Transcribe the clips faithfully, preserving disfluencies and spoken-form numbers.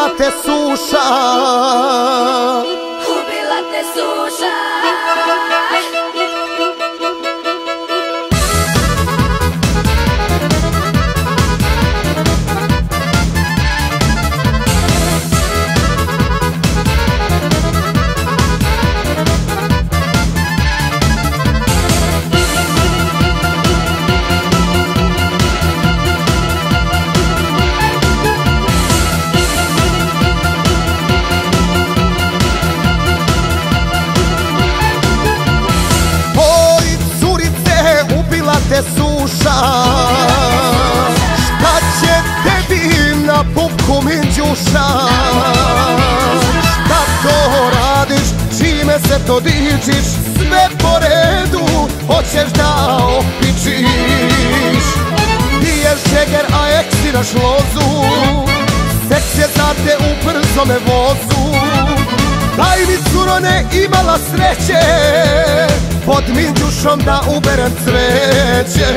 ubila te suša, ubila te suša. te suša, šta će tebi na pupku minđuša? Šta to radiš, čime se to dičiš? Sve po redu, hoćeš da opičiš. Piješ džeger, a eksiraš lozu, seks je za te u brzome vozu. Daj mi curo, ne imala sreće pod minđušom da uberem cveće.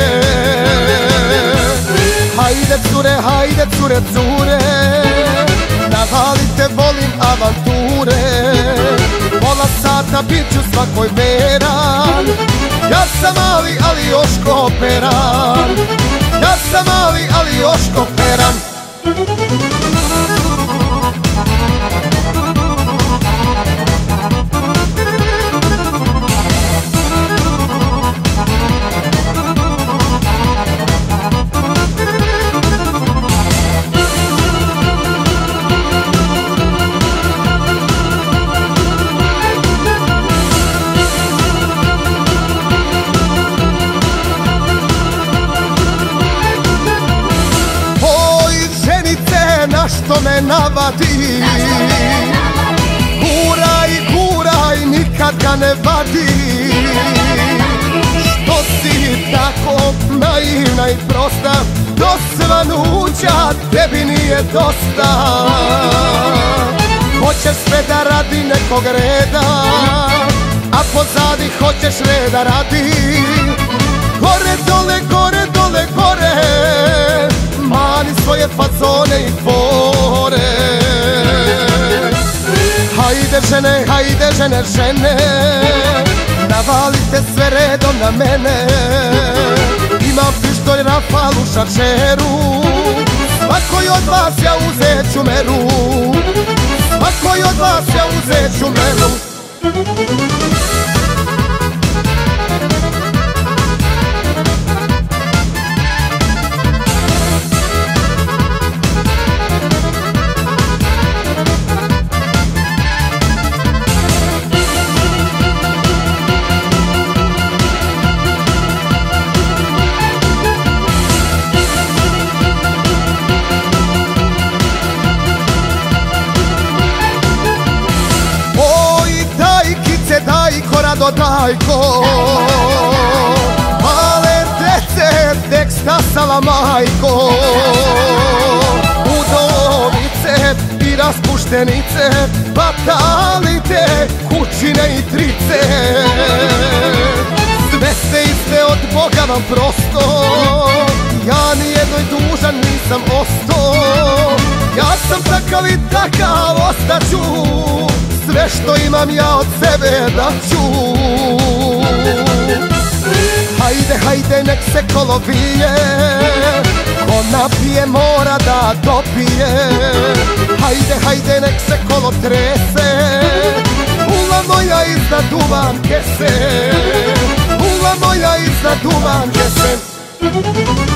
Hajde cure, hajde cure, cure, navalite, volim avanture. Pola sata bit ću svakoj veran, ja sam mali, ali još kooperan. Ja sam mali, ali još kooperan. Što me navadi, guraj, guraj, nikad ga ne vadi. Što si tako naivna i prosta, do svanuća tebi nije dosta. Hoćeš sve da radi nekog reda, a pozadi hoćeš reda radi. Gore, dole, gore, dole, gore, mani svoje fazone i fore. Hajde žene, hajde žene, žene, navalite sve redom na mene. Imam pištolj, rafal u šaršeru, svakoj od vas ja uzet ću meru. Svakoj od vas ja uzet ću meru. Dajko, male dece, tek stasala majko. Udovice i raspuštenice, batalite, kućine i trice. Sve ste iste, od Boga vam prosto, ja nijednoj dužan nisam osto. Ja sam takav i takav ostaću, sve što imam ja od sebe daću. Hajde, hajde, nek se kolo vije, ko napije mora da dopije. Hajde, hajde, nek se kolo trese, ula moja iznad duvanke se, ula moja iznad duvanke se.